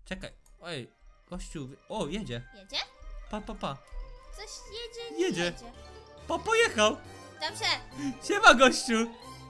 Czekaj, oj, gościu, o, jedzie. Jedzie? Pa. Coś jedzie, nie Jedzie. jedzie. Pojechał. Dobrze. Siema, gościu.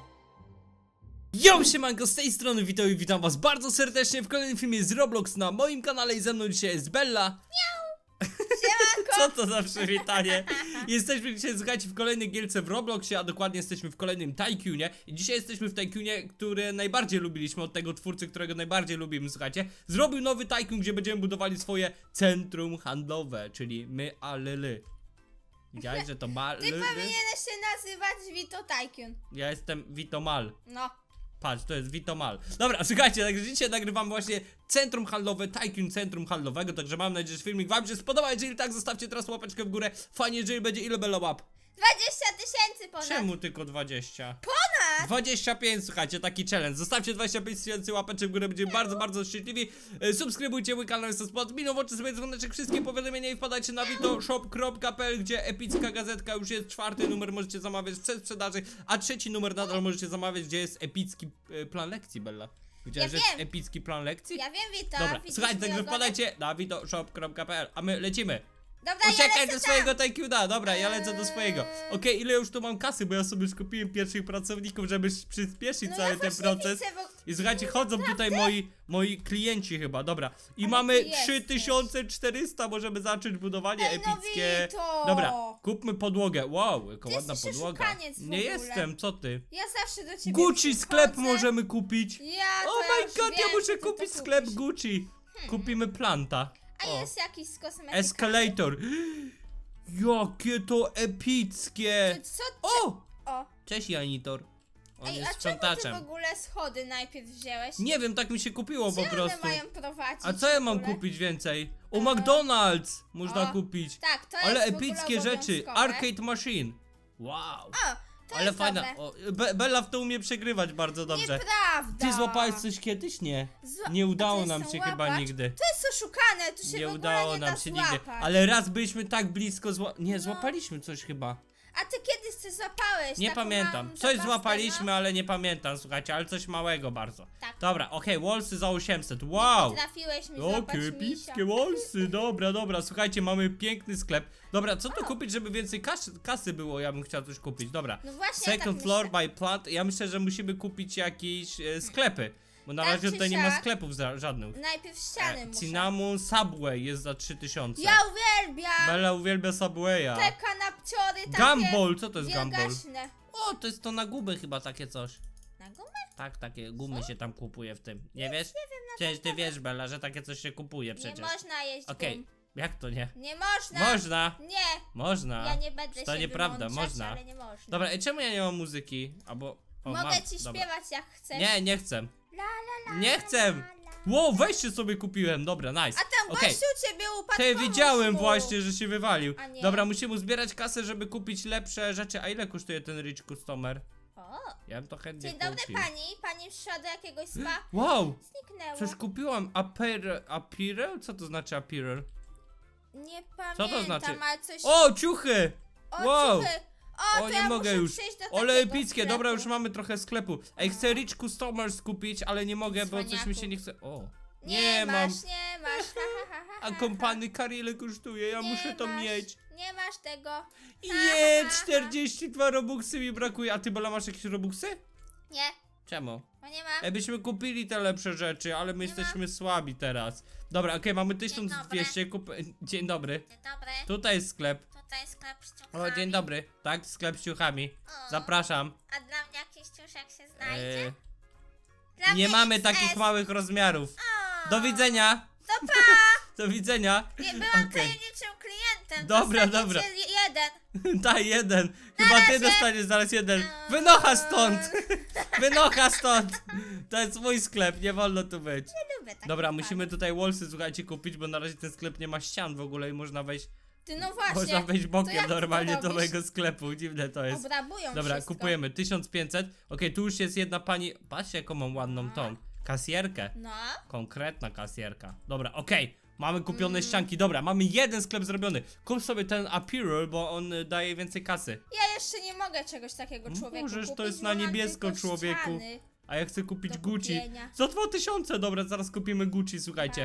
Yo, siemanko, z tej strony witam was bardzo serdecznie w kolejnym filmie z Roblox na moim kanale i ze mną dzisiaj jest Bella. Miau. Siemanko. Co to za przywitanie? Jesteśmy dzisiaj, słuchajcie, w kolejnej gierce w Robloxie, a dokładnie jesteśmy w kolejnym Tycoonie. I dzisiaj jesteśmy w Tycoonie, który najbardziej lubiliśmy, od tego twórcy, którego najbardziej lubimy, słuchajcie. Zrobił nowy Tycoon, gdzie będziemy budowali swoje centrum handlowe, czyli my alele. Widziałeś, że to mal? Ty powinieneś się nazywać Vito Tycoon. Ja jestem Vitomal. No. Patrz, to jest Vitomal. Dobra, słuchajcie, także dzisiaj nagrywam właśnie centrum handlowe, Tycoon centrum handlowego. Także mam nadzieję, że filmik wam się spodoba. Jeżeli tak, zostawcie teraz łapeczkę w górę. Fajnie, jeżeli będzie, ile Bella łap? 20 000 ponad. Czemu tylko 20? Ponad! 25, słuchajcie, taki challenge. Zostawcie 25 000 łapeczek w górę, będziemy bardzo szczęśliwi. Subskrybujcie mój kanał, jest to spod miną, włączcie sobie dzwoneczek, wszystkie powiadomienia i wpadajcie na vitoshop.pl, gdzie epicka gazetka już jest, 4. numer możecie zamawiać w przedsprzedaży, a 3. numer nadal możecie zamawiać, gdzie jest epicki plan lekcji, Bella. Widziałeś, że jest epicki plan lekcji? Ja wiem, Vito. Dobra, słuchajcie, także wpadajcie na vitoshop.pl, a my lecimy. Dobra, Uciekaj do swojego Tycoona, dobra, ja lecę do swojego. Okej, ile już tu mam kasy, bo ja sobie już kupiłem pierwszych pracowników, żeby przyspieszyć cały ten proces. I słuchajcie, chodzą tutaj moi klienci chyba, dobra. I mamy 3400, możemy zacząć budowanie epickie. Vito. Dobra, kupmy podłogę. Wow, jaka Ty ładna jesteś podłoga. oszukaniec w Nie ogóle. jestem, co ty? Ja zawsze do ciebie Gucci przychodzę. sklep możemy kupić. Ja Oh to my już god, wiem, ja że muszę ty to kupić kupisz. sklep Gucci. Kupimy planta. A O. jest jakiś z kosmetyką? Escalator. Jakie to epickie. Co? O! Cześć, Janitor. On Ej, jest a czemu ty sprzątaczem. w ogóle schody najpierw wziąłeś? Nie wiem, tak mi się kupiło po Gdzie one prostu. mają prowadzić A co ja w mam ogóle? kupić więcej? O, McDonald's można O, kupić. Tak, to Ale jest w ogóle epickie rzeczy. obowiązkowe. Arcade machine. Wow. O, to Ale jest fajna. dobre. O, Bella w to umie przegrywać bardzo dobrze. Nieprawda. Ty złapałeś coś kiedyś? Nie. Nie A udało to nam jest się łapać? chyba nigdy. To jest oszukane, tu się Nie w ogóle udało nie nam da się złapać. nigdy. Ale raz byliśmy tak blisko Nie, No. złapaliśmy coś chyba. A ty kiedyś coś złapałeś? Nie taką pamiętam. małą Coś zabawkę, złapaliśmy, no? ale nie pamiętam, słuchajcie, ale coś małego bardzo. Tak. Dobra, okej, wallsy za 800. Wow! Trafiłeś mi złapać Jakie misia. epickie wallsy, dobra, słuchajcie, mamy piękny sklep. Dobra, co tu kupić, żeby więcej kasy było? Ja bym chciał coś kupić, dobra. No właśnie, Second tak floor myślę. by plant. Ja myślę, że musimy kupić jakieś sklepy. Bo na Tak razie czy tutaj nie ma siak. sklepów żadnych. Najpierw ściany muszę. Cinnamon Subway jest za 3000. Ja uwielbiam! Bella uwielbia Subwaya. Te kanapciory takie Gumball, co to jest Gumball? wielgaśne. O, to jest to na gumy chyba takie coś. Na gumę? Tak, takie gumy się tam kupuje w tym. Nie wiesz? Nie wiem na Przecież ty wiesz, Bella, że takie coś się kupuje przecież. Nie można jeść Okej, gum. jak to nie? Nie można! Można! Nie! Można! Ja nie będę To się nieprawda, wymądrzać, można. ale nie można. Dobra, i czemu ja nie mam muzyki? Albo... O, Mogę mam. ci Dobra. śpiewać jak chcesz. Nie, nie chcę. La, la, la, Nie chcę! la, la. Wow, weźcie sobie kupiłem, dobra, nice. A tam Okej. gościu ciebie upadł. Ty, pomóż widziałem mu. właśnie, że się wywalił. A nie. Dobra, musimy zbierać kasę, żeby kupić lepsze rzeczy. A ile kosztuje ten Rich Customer? O, Ja bym to chętnie dzień dobry kupił. pani. Pani przyszła do jakiegoś spa? Wow! Zniknęło. Coś kupiłam. Apparel? Co to znaczy apparel? Nie pamiętam, Co to znaczy? ale coś... O, ciuchy! O, wow. ciuchy. O, O, to nie ja mogę muszę już. przyjść do Ole takiego epickie, sklepu. dobra, już mamy trochę sklepu. Ej, chcę Rich Customers kupić, ale nie mogę, bo coś mi się Cwaniaku. nie chce. O, Nie mam. masz, nie masz. Ha, ha, ha, ha, A ha. kompany kary ile kosztuje? Ja Nie muszę to masz, mieć. Nie masz tego. Nie, ha, ha. 42 robuxy mi brakuje. A ty, Bella, masz jakieś robuxy? Nie, Czemu? bo nie mam. Byśmy kupili te lepsze rzeczy, ale my Nie jesteśmy słabi teraz. Dobra, okej, mamy 1200. Dzień dobry. Dzień dobry. Tutaj jest sklep. Tutaj sklep z O, ciuchami. dzień dobry. Tak, sklep z ciuchami. O, Zapraszam. A dla mnie jakiś ciuszek się znajdzie? E, Dla nie mnie mamy XS. takich małych rozmiarów. O, Do widzenia. To pa! Do widzenia. Nie byłam Okej. tajemniczym klientem. Dobra, Dostaniecie dobra. jeden. Daj jeden. Chyba ty razie. dostaniesz zaraz jeden. Wynocha stąd. Wynocha stąd. To jest mój sklep, nie wolno tu być. Nie lubię takich Dobra, panów. musimy tutaj wallsy, słuchajcie, kupić, bo na razie ten sklep nie ma ścian w ogóle i można wejść. Ty, no właśnie. Można wejść To bokiem jak normalnie to do robisz? mojego sklepu. Dziwne to jest. Obrabują Dobra, wszystko. kupujemy 1500. Okej, tu już jest jedna pani. Patrzcie, jaką mam ładną tą kasjerkę. No. Konkretna kasjerka. Dobra, okej. Mamy kupione ścianki. Dobra, mamy jeden sklep zrobiony. Kup sobie ten apparel, bo on daje więcej kasy. Ja jeszcze nie mogę czegoś takiego człowieku Możesz, to kupić, jest bo na mam niebiesko, tylko człowieku. ściany A ja chcę kupić do Gucci. kupienia. Za 2000, dobra, zaraz kupimy Gucci, słuchajcie. Daj, wow.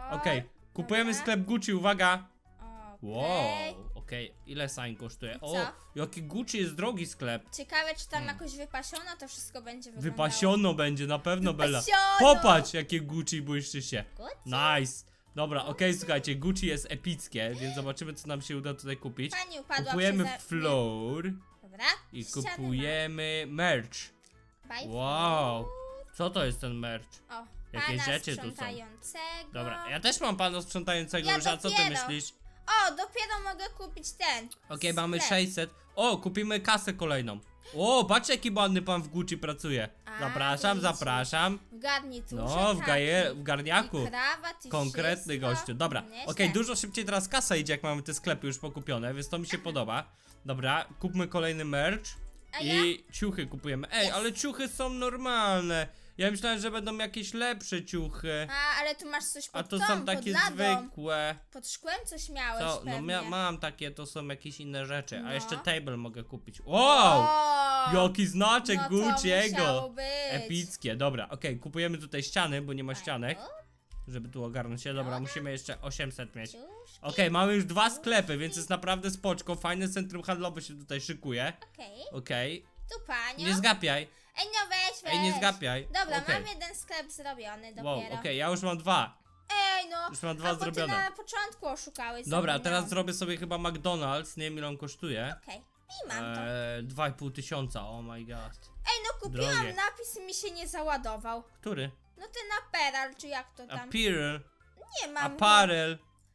Okej, kupujemy dobra. sklep Gucci, uwaga. Okej. Wow, okej, ile sign kosztuje? I O, co? jaki Gucci jest drogi sklep. Ciekawe, czy tam jakoś wypasiono to wszystko będzie wyglądało. Wypasiono będzie, na pewno, Bella. Wypasiono! Popatrz, jakie Gucci błyszczy się. Gucci? Nice. Dobra, okej, słuchajcie, Gucci jest epickie, więc zobaczymy, co nam się uda tutaj kupić. Pani upadła Kupujemy przeze- floor Dobra. i ściany kupujemy merch. ma. By Wow, co to jest ten merch? O, Jakieś pana rzeczy tu są. sprzątającego. Dobra, ja też mam pana sprzątającego Ja już, a co ty dopiero. myślisz? O, dopiero mogę kupić ten. Okej, mamy sklep. 600. O, kupimy kasę kolejną. O, patrzcie, jaki ładny pan w Gucci pracuje. A, Zapraszam, widzicie. zapraszam. W garniturze. No, w taki. garniaku. I krawat, i Konkretny wszystko. gościu. Dobra, Nieźle. okej, dużo szybciej teraz kasa idzie, jak mamy te sklepy już pokupione, więc to mi się podoba. Dobra, kupmy kolejny merch. A ja? I ciuchy kupujemy. Ej, Yes. ale ciuchy są normalne. Ja myślałem, że będą jakieś lepsze ciuchy. A, ale tu masz coś A pod to tą, są takie pod ladą. zwykłe. Pod szkłem coś miałeś Co? No pewnie. mam takie, to są jakieś inne rzeczy. A No. jeszcze table mogę kupić. Wow! O, Jaki znaczek no to Gucci'ego! musiało być. Epickie, dobra, okej, kupujemy tutaj ściany, bo nie ma ścianek. O, Żeby tu ogarnąć się, dobra, musimy jeszcze 800 mieć. ciuszki. Okej, mamy już 2 sklepy, więc jest naprawdę spoczko. Fajne centrum handlowe się tutaj szykuje. Okej, Okej, tu panią. nie zgapiaj. Ej, no weź. Ej, nie zgapiaj. Dobra, Okej. mam jeden sklep zrobiony Wow, dopiero. okej, ja już mam 2. Ej, no. Już mam 2 a bo ty zrobione. na początku oszukałeś. Dobra, zapomniałam. teraz zrobię sobie chyba McDonald's, nie wiem ile on kosztuje. Okej, i mam to. 2,5 tysiąca, oh my god. Ej, no kupiłam drogie. napis i mi się nie załadował. Który? No ten Aperal, czy jak to tam? Apparel, Nie mam. apparel.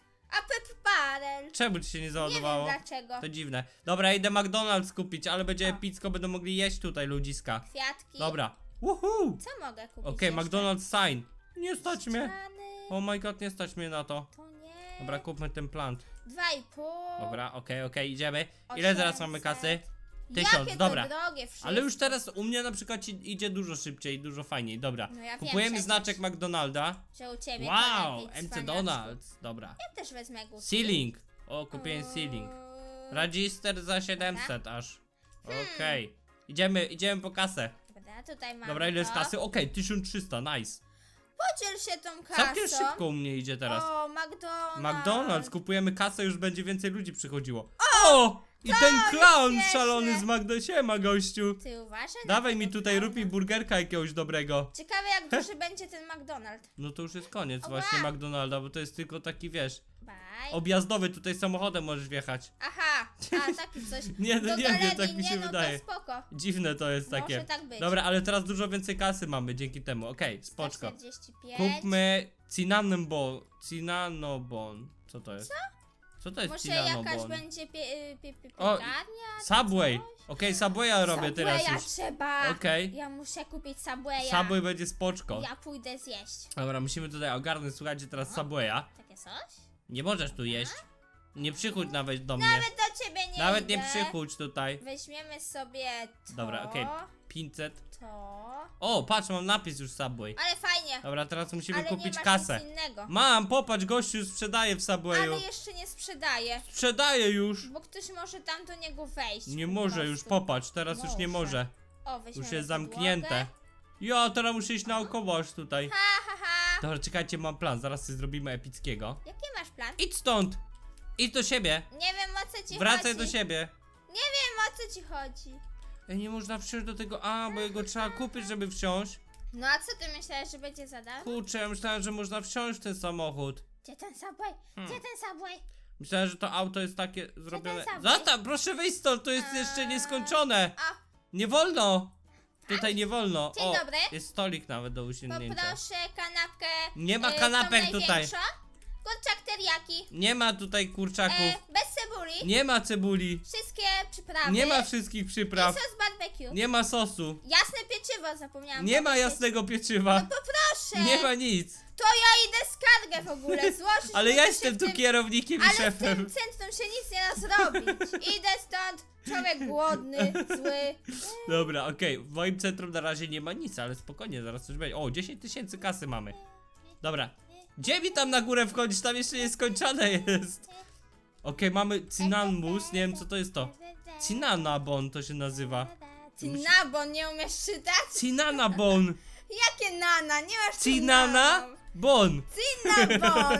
Apparel. Czemu ci się nie Nie wiem załadowało? dlaczego. To dziwne. Dobra, idę McDonald's kupić, ale będzie epicko, będą mogli jeść tutaj ludziska. Kwiatki. Dobra. Woohoo! Co mogę kupić Okej, jeszcze? McDonald's sign. Nie stać mnie. Ściany. Oh my god, nie stać mnie na to. To nie. Dobra, kupmy ten plant. 2,5. Dobra, okej, idziemy. Ile teraz mamy 800. kasy? Jakie 1000, to dobra. drogie wszystko. Ale już teraz u mnie na przykład idzie dużo szybciej, dużo fajniej. Dobra, No ja wiem kupujemy przecież. znaczek McDonalda. Że u ciebie Wow, to lepiej, MC cwaniaczku. Donald's. Dobra. Ja też wezmę Gucci. Ceiling. O, kupiłem ceiling. Register za 700 aż. Okej. Idziemy po kasę. Dobra, tutaj mam Dobra, ile jest to. kasy? Okej, 1300, nice. Podziel się tą kasą. Całkiem szybko u mnie idzie teraz. O, McDonald's. McDonald's, kupujemy kasę, już będzie więcej ludzi przychodziło. O! I ten clown jest szalony śmieszne. z Magdo, siema gościu. Ty uważaj na Dawaj tego mi tutaj klauna. rupi burgerka jakiegoś dobrego. Ciekawe jak duży będzie ten McDonald's. No to już jest koniec Ła. właśnie McDonalda, bo to jest tylko taki, wiesz, Bye. objazdowy, tutaj samochodem możesz wjechać. Aha, a taki coś. Nie, Do no nie wiem, galerii, tak mi się nie, no wydaje. To spoko. Dziwne to jest Może takie. tak być. Dobra, ale teraz dużo więcej kasy mamy dzięki temu, okej, spoczko. 145. Kupmy Cinnamon. Co to jest? Co to jest Może jakaś Cinnamon? będzie O, piekarnia? Subway. coś? Okej, Subwaya robię teraz Subwaya już. trzeba. Okej. Ja muszę kupić Subwaya. Subway będzie spoczko. Ja pójdę zjeść. Dobra, musimy tutaj ogarnąć, słuchajcie, teraz Subwaya. Takie coś? Nie możesz tu jeść. Nie przychodź nawet do mnie. Nawet do ciebie nie Nawet idę. nie przychodź tutaj. Weźmiemy sobie to. Dobra, okej. 500. To. O, patrz, mam napis już Subway. Ale fajnie. Dobra, teraz musimy Ale kupić nie masz kasę. nic innego. Mam, popatrz, gościu już sprzedaje w Subwayu. Ale jeszcze nie sprzedaje. Sprzedaje już. Bo ktoś może tam do niego wejść. Nie po może już, prostu. popatrz, teraz już nie Może. może. O, weźmiemy Już jest podłogę. zamknięte. Ja, teraz muszę iść naokoło aż tutaj. Ha, ha, ha. Dobra, czekajcie, mam plan, zaraz sobie zrobimy epickiego. Jaki masz plan? Idź stąd! Idź do siebie! Nie wiem o co ci Wracaj chodzi. do siebie! Nie wiem o co ci chodzi. Ej, nie można wsiąść do tego, bo jego trzeba kupić, żeby wsiąść. No a co ty myślałeś, że będzie za darmo? Kurczę, ja myślałem, że można wsiąść w ten samochód. Gdzie ten Subway? Gdzie ten Subway? Myślałem, że to auto jest takie zrobione... Subway? Zostaw, proszę wyjść stąd, to jest jeszcze nieskończone! O, Nie wolno! Tutaj nie wolno. Dzień O, dobry. jest stolik nawet do usiągnięcia. poproszę kanapkę. Nie ma tą kanapek tutaj. największą. Kurczak teriyaki. Nie ma tutaj kurczaków. Bez cebuli. Nie ma cebuli. Wszystkie przyprawy. Nie ma wszystkich I przypraw. sos barbecue. Nie ma sosu. Jasne pieczywo zapomniałam Nie ma powiedzieć. jasnego pieczywa. Poproszę. Nie ma nic. To ja idę skargę w ogóle złożyć. Ale bo ja to jestem się w tu tym- kierownikiem i Ale w szefem. tym centrum się nic nie da zrobić. Idę stąd. Człowiek głodny, zły. Dobra, okej. W moim centrum na razie nie ma nic, ale spokojnie, zaraz coś będzie. O, 10 000 kasy mamy. Dobra. Gdzie mi tam na górę wchodzisz? Tam jeszcze nieskończone jest. Okej, mamy Cinnamon, nie wiem co to jest to. Cinnamon to się nazywa. Ty nabon nie umiesz czytać? Cinnamon. Jakie nana? Nie masz Cinana? cynamon. Bon! Cinnabon!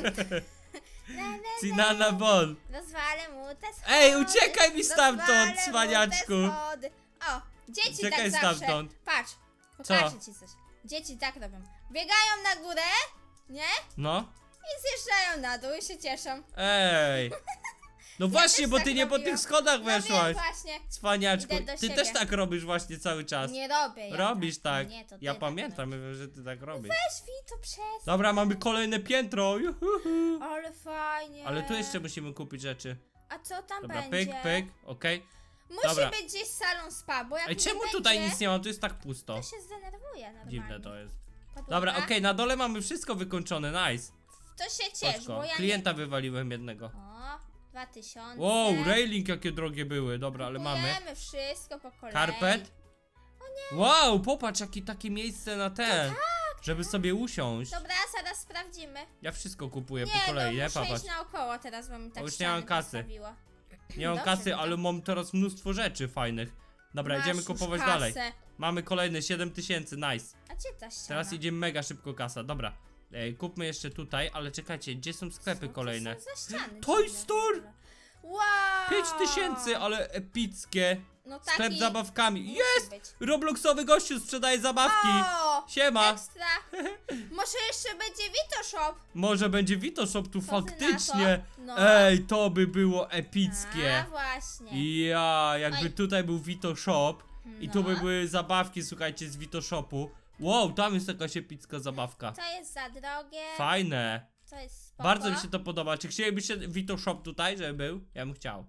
Cinnabon! Rozwalę mu te schody. Ej, uciekaj mi stamtąd, Rozwalę mu te cwaniaczku! schody. O, dzieci Uciekaj tak zawsze. stamtąd. Patrz, pokażę ci coś. Dzieci tak robią. Biegają na górę, nie? No. I zjeżdżają na dół i się cieszą. Ej! No właśnie, też bo tak ty nie po robiłam. tych schodach No wiem weszłaś. właśnie. Cwaniaczku, Idę do ty siebie. też tak robisz właśnie cały czas. Nie robię ja Robisz tak. Nie, to ty Ja tak pamiętam, robisz. że ty tak robisz. Weź Vito, przestań. Dobra, mamy kolejne piętro. Juhuhu. Ale fajnie. Ale tu jeszcze musimy kupić rzeczy. A co tam Dobra, będzie? pyk, pyk, okej. Musi Dobra. być gdzieś salon spa, bo jak Ej, nie czemu będzie, tutaj nic nie ma? Tu jest tak pusto. to się zdenerwuje normalnie. Dziwne to jest. Podłoga? Dobra, okej, na dole mamy wszystko wykończone, nice. To się ciesz, Oczko. bo ja Klienta wywaliłem jednego. nie... O, 2000. Wow, railing jakie drogie były. Dobra, ale mamy. Kupujemy wszystko po kolei. Karpet. Wow, popatrz, jakie takie miejsce na ten. Żeby sobie usiąść. Dobra, zaraz sprawdzimy. Ja wszystko kupuję Nie, po kolei, no nie? muszę Popatrz. iść naokoło teraz, bo mi tak Bo już nie ściany mam kasy. postawiło. Nie mam Dobrze, kasy, Wika. ale mam teraz mnóstwo rzeczy fajnych. Dobra, Masz idziemy już kupować kasę. dalej. Mamy kolejne 7000, nice. A gdzie ta ściana? Teraz idzie mega szybko kasa, dobra. Kupmy jeszcze tutaj, ale czekajcie, gdzie są sklepy Co kolejne? to są za ściany? Toy dziwne w Store! ogóle? Wow! 5000, ale epickie. No taki Sklep z zabawkami. musi Jest! być. Robloxowy gościu sprzedaje zabawki. O! Siema. Ekstra! Może jeszcze będzie Vito Shop? Może będzie Vito Shop tu Co ty na faktycznie. to? No. Ej, to by było epickie. A właśnie. Ja, jakby Oj. tutaj był Vito Shop i tu by No. były zabawki, słuchajcie, z Vito Shopu. Wow, tam jest jakaś epicka zabawka. To jest za drogie. Fajne. To jest spoko. Bardzo mi się to podoba. Czy chcielibyście Vito Shop tutaj, żeby był? Ja bym chciał.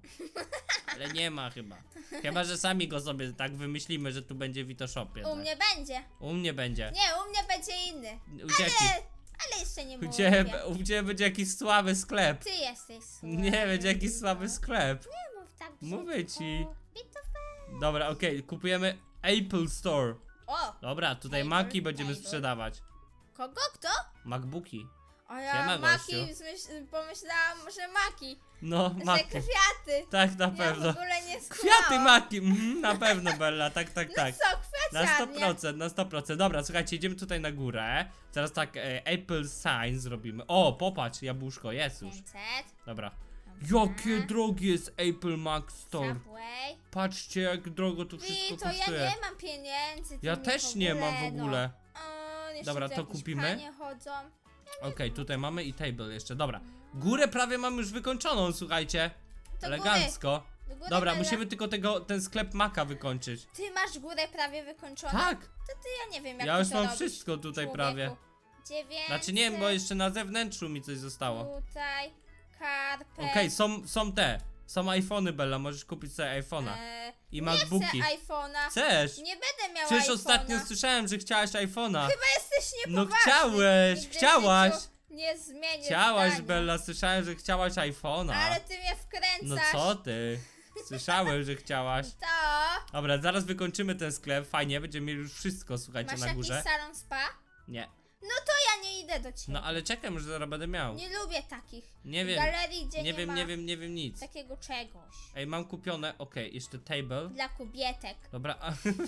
Ale nie ma chyba. Chyba, że sami go sobie tak wymyślimy, że tu będzie Vito Shop jednak. U mnie będzie. U mnie będzie. Nie, u mnie będzie inny. U ciebie. Ale jeszcze nie U mówię. ciebie, u ciebie będzie jakiś słaby sklep. Ty jesteś słaby. Nie, będzie jakiś słaby sklep. Nie mów tak Mówię brzydko. ci. Vito Fair. Dobra, okej, kupujemy Apple Store. O! Dobra, tutaj Apple, Maki będziemy Apple. sprzedawać. Kogo? Kto? MacBooki. O ja Siema, Maki, gościu. pomyślałam, że Maki. No, Że Maki. kwiaty. Tak, na Ja w pewno. ogóle nie Kwiaty skumałam. Maki, na pewno Bella, tak, tak, tak. No co, Na kwiaciarnia. 100%, na 100%. Dobra, słuchajcie, idziemy tutaj na górę. Teraz tak, Apple Sign zrobimy. O, popatrz, jabłuszko, jest już. 500. Dobra. Dobra. Jakie drogie jest Apple Mac Store. Subway. Patrzcie, jak drogo tu wszystko Vito, ja kosztuje. nie mam pieniędzy. Ja ty mi też nie mam w ogóle. No. O, jeszcze Dobra, tu to jakieś kupimy? panie chodzą. Okej, tutaj mamy i table jeszcze, dobra. Górę prawie mamy już wykończoną, słuchajcie. To Elegancko. Do góry Dobra, Bella. musimy tylko ten sklep Maka wykończyć. Ty masz górę prawie wykończoną? Tak, To ty ja nie wiem jak ja ty już to mam robisz, wszystko tutaj człowieku. prawie. 900. Znaczy nie wiem, bo jeszcze na zewnętrzu mi coś zostało. Tutaj, karpet. Okej, są te. Są iPhony, Bella, możesz kupić sobie iPhone'a. I MacBooki. Nie chcę iPhone'a. Chcesz? Nie będę miała Przecież iPhone'a. ostatnio słyszałem, że chciałaś iPhone'a. Chyba jesteś No niepoważny. chciałeś, Nigdy w chciałaś. życiu Nie zmienię Chciałaś, zdania. Bella, słyszałem, że chciałaś iPhone'a. Ale ty mnie No wkręcasz. co ty? Słyszałem, że chciałaś. To. Dobra, zaraz wykończymy ten sklep, fajnie, będziemy mieli już wszystko, słuchajcie, Masz na jakiś górze. salon spa? Nie. No to ja nie idę do ciebie. No ale czekam, że zaraz będę miał. Nie lubię takich. Nie W wiem, galerii, gdzie nie wiem, ma nie wiem nic. takiego czegoś. Ej, mam kupione, okej, jeszcze table. Dla kobietek. Dobra,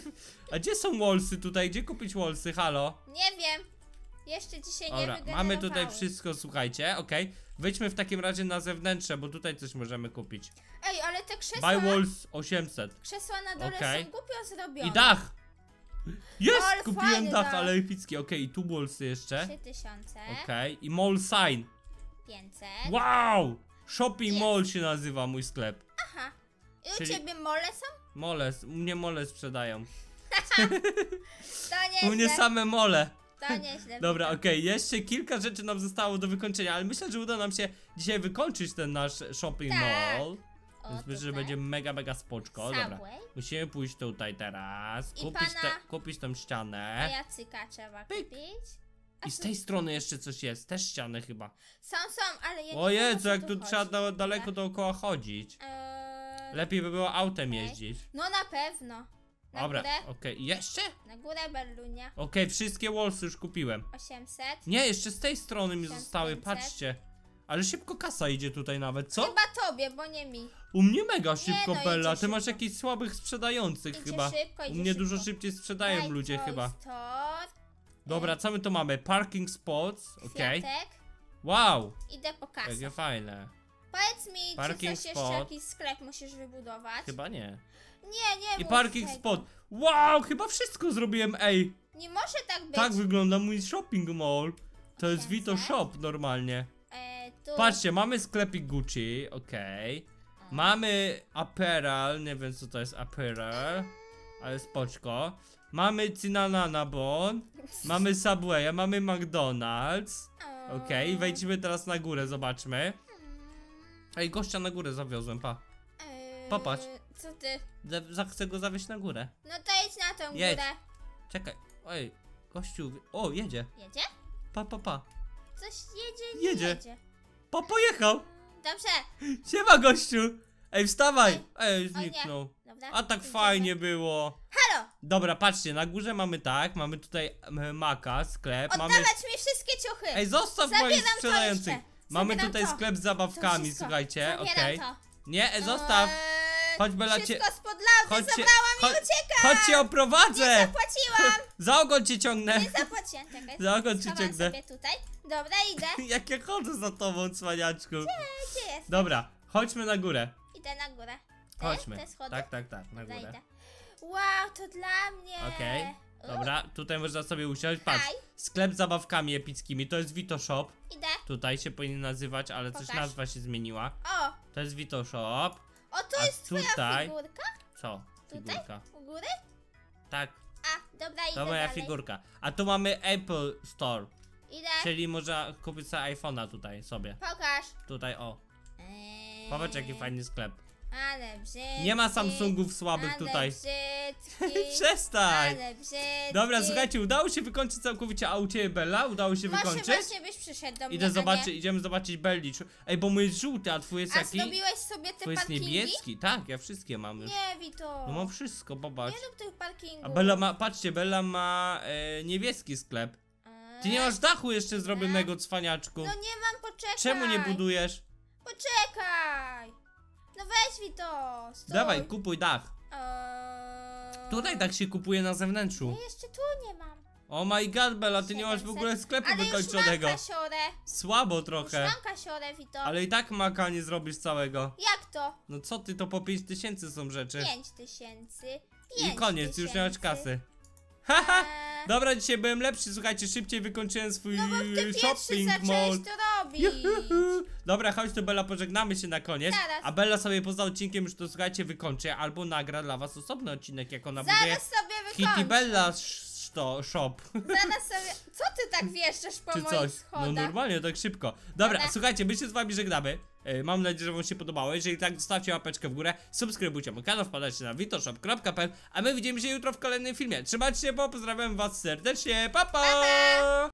a gdzie są wallsy tutaj? Gdzie kupić wallsy? Halo? Nie wiem. Jeszcze dzisiaj nie Dobra, wygenerowały. mamy tutaj wszystko, słuchajcie, okej. Wyjdźmy w takim razie na zewnętrzne, bo tutaj coś możemy kupić. Ej, ale te krzesła, Buy walls 800. krzesła na dole Okej. są głupio zrobione. I dach! Jest! Ale Kupiłem fajny dach, dach. ale epicki. Okej, i tu wallsy jeszcze. 3000. Okej, i mall sign. 500. Wow! Shopping Jest. mall się nazywa mój sklep. Aha. I u Czyli- ciebie mole są? Moles, u mnie mole sprzedają. To U mnie nieźle. same mole. To nieźle. Dobra, okej, jeszcze kilka rzeczy nam zostało do wykończenia, ale myślę, że uda nam się dzisiaj wykończyć ten nasz shopping Tak. mall. O, Więc myślę, że tutaj. będzie mega spoczko. Dobra, Subway. musimy pójść tutaj teraz, I kupić, pana- kupić tą A ścianę. jacyka trzeba Pyk. kupić? I z tej strony jeszcze coś jest, też ścianę chyba. Są, ale ja nie O wiem, o Jezu, co jak tu chodzi. trzeba daleko dookoła chodzić. Lepiej by było autem Okej. jeździć. No na pewno. Na Dobra, górę. okej, jeszcze? Na górę Berlunia. Okej, wszystkie wallsy już kupiłem. 800. Nie, jeszcze z tej strony mi 1500. zostały, patrzcie. Ale szybko kasa idzie tutaj nawet, co? Chyba tobie, bo nie mi. U mnie mega szybko, no, Bella. idzie Ty masz szybko. jakichś słabych sprzedających Idzie chyba. szybko, U idzie mnie szybko. dużo szybciej sprzedają Daj ludzie Toy chyba. Store. Dobra, co my tu mamy? Parking spots, okej. Kwiatek. Wow, Idę po kasę. jakie fajne. Powiedz mi, Parking czy coś jeszcze spot. jakiś sklep musisz wybudować? Chyba nie. Nie I mów parking tego. spot. Wow, chyba wszystko zrobiłem, ej. Nie może tak być. Tak wygląda mój shopping mall. To jest Pięćset. Vito Shop normalnie. Tu. Patrzcie, mamy sklepik Gucci, okej. Mamy apparel, nie wiem co to jest apparel, ale spoczko. Mamy Cinanana Bon, mamy Subwaya, mamy McDonald's. Okej, wejdźmy teraz na górę, zobaczmy. Ej, gościa na górę zawiozłem, pa. Popatrz. Co ty? Chcę go zawieźć na górę. No to jedź na tą Jedź. górę. Czekaj, oj, gościu, o, jedzie. Jedzie? Pa. Coś jedzie, nie Jedzie. jedzie. Pojechał. Dobrze. Siema, gościu. Ej, wstawaj. Ej, nie. zniknął. Dobra. A tak idziemy. fajnie było. Halo! Dobra, patrzcie, na górze mamy tak, mamy tutaj Maka, sklep, mamy... Oddawać mi wszystkie ciuchy! Ej, zostaw Zabieram moich to sprzedających! jeszcze. Mamy Zabieram tutaj to. sklep z To zabawkami, wszystko. słuchajcie, Zabieram okej. to. Nie, zostaw! Chodź, Bela, cię... Wszystko spod laudy zabrałam i uciekam! chodź cię oprowadzę! Zapłaciłam! Za ogon cię ciągnę! Nie zapłaciłam, czekaj. Za ogon cię Schowam ciągnę. sobie tutaj. Dobra, idę. Jak ja chodzę za tobą, cwaniaczku. Gdzie jest? Dobra, chodźmy na górę. Idę na górę. Chodźmy. Te schody? Tak, na Dobra, górę. idę. Wow, to dla mnie. Okej. Dobra, tutaj można sobie usiąść. Patrz, Haj. sklep z zabawkami epickimi, to jest Vito Shop. Idę. Tutaj się powinien nazywać, ale coś Pokaż. nazwa się zmieniła. O, To jest Vito Shop. to A jest twoja tutaj- figurka? Co? Tutaj? Figurka. U góry? Tak, A, dobra, idę to moja dalej. figurka. A tu mamy Apple Store, Idę. czyli można kupić sobie iPhone'a tutaj sobie. Pokaż. Tutaj, o. Popatrz jaki fajny sklep. Ale brzydki. Nie ma Samsungów słabych ale tutaj. Brzydki, Przestań! ale brzydki. Dobra, słuchajcie, udało się wykończyć całkowicie, a u ciebie Bella? Udało się Może wykończyć? właśnie byś przyszedł do mnie, Idę zobaczyć, idziemy zobaczyć Belli. Ej, bo mój jest żółty, a twój jest A jaki? zrobiłeś sobie te Twój jest parkingi? niebieski, tak, ja wszystkie mam już. Nie, Wito. No mam wszystko, popatrz. Nie rób tych parkingów. A Bella ma, patrzcie, Bella ma niebieski sklep. Ty nie masz dachu jeszcze zrobionego, cwaniaczku. No nie mam, poczekaj. Czemu nie budujesz? Poczekaj. No weź, Wito. Stój. Dawaj, kupuj dach. Tutaj tak się kupuje na zewnętrzu. Ja jeszcze tu nie mam. Oh my god, Bella, ty nie masz w 700. ogóle sklepu Ale wykończonego. już mam kasiorę. Słabo Już trochę. mam kasiorę, Wito. Ale i tak maka nie zrobisz całego. Jak to? No co ty, to po 5000 są rzeczy. 5000. I koniec, już nie masz kasy. Haha! Dobra, dzisiaj byłem lepszy, słuchajcie, szybciej wykończyłem swój No bo ty pierwszy shopping mall. zacząłeś to robić. Juhu. Dobra, chodź tu Bella, pożegnamy się na koniec. Zaraz. A Bella sobie poza odcinkiem już to, słuchajcie, wykończy albo nagra dla was osobny odcinek, jak ona buduje Zaraz sobie Kitty wykończę. Bella Shop. Zaraz sobie... Co ty tak wieszczesz po Czy moich coś. schodach? No normalnie, tak szybko. Dobra, Dobra. słuchajcie, my się z wami żegnamy. Mam nadzieję, że wam się podobało. Jeżeli tak, zostawcie łapeczkę w górę, subskrybujcie mój kanał, wpadajcie na vitoshop.pl, a my widzimy się jutro w kolejnym filmie. Trzymajcie się, pozdrawiam was serdecznie, pa pa! Pa, pa!